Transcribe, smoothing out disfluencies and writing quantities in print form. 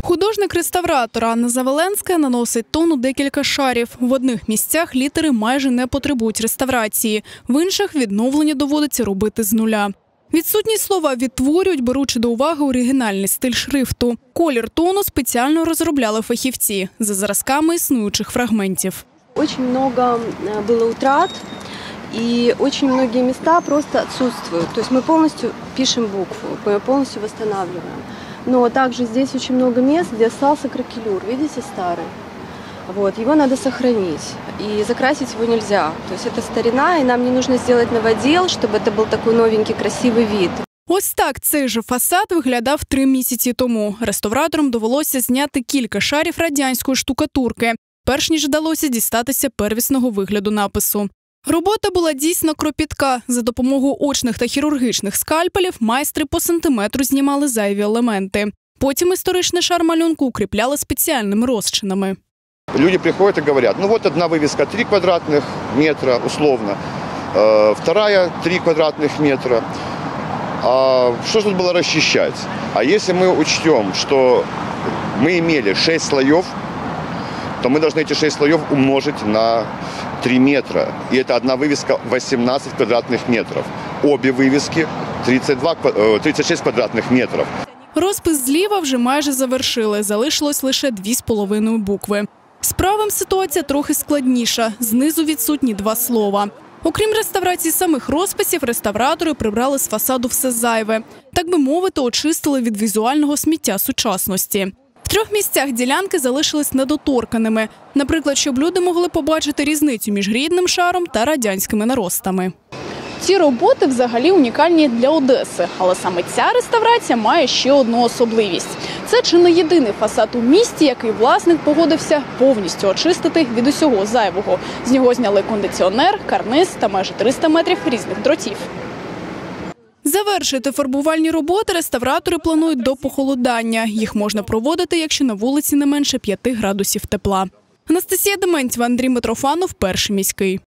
Художник-реставратор Анна Заволенська наносить тон у декілька шарів. В одних місцях літери майже не потребують реставрації, в інших відновлення доводиться робити з нуля. Відсутні слова відтворюють, беручи до уваги оригінальний стиль шрифту. Колір тону спеціально розробляли фахівці за зразками існуючих фрагментів. Очень много было утрат, и очень многие места просто отсутствуют. То есть мы полностью пишем букву, мы полностью восстанавливаем. Но также здесь очень много мест, где остался кракелюр, видите, старый. Вот, его надо сохранить, и закрасить его нельзя. То есть это старина, и нам не нужно сделать новодел, чтобы это был такой новенький, красивый вид. Ось так цей же фасад виглядав 3 місяці тому. Реставраторам довелося зняти кілька шарів радянської штукатурки, перш ніж вдалося дістатися первісного вигляду напису. Робота була дійсно кропітка. За допомогою очних та хірургічних скальпелів майстри по сантиметру знімали зайві елементи. Потім історичний шар малюнку укріпляли спеціальними розчинами. Люди приходят и говорят, ну вот одна вывеска 3 квадратных метра, условно, вторая 3 квадратных метра. А что же тут было расчищать? А если мы учтем, что мы имели 6 слоев, то мы должны эти 6 слоев умножить на 3 метра. И это одна вывеска 18 квадратных метров. Обе вывески 36 квадратных метров. Розпис зліва вже майже завершили, залишилось лише 2,5 букви. З правим ситуація трохи складніша, знизу відсутні 2 слова. Окрім реставрації самих розписів, реставратори прибрали з фасаду все зайве. Так би мовити, очистили від візуального сміття сучасності. В 3 місцях ділянки залишились недоторканими. Наприклад, щоб люди могли побачити різницю між рідним шаром та радянськими наростами. Ці роботи взагалі унікальні для Одеси, але саме ця реставрація має ще одну особливість. Це чи не єдиний фасад у місті, який власник погодився повністю очистити від усього зайвого. З нього зняли кондиціонер, карниз та майже 300 метрів різних дротів. Завершити фарбувальні роботи реставратори планують до похолодання. Їх можна проводити, якщо на вулиці не менше 5 градусів тепла. Анастасія Дементьєва, Андрій Митрофанов, Перший міський.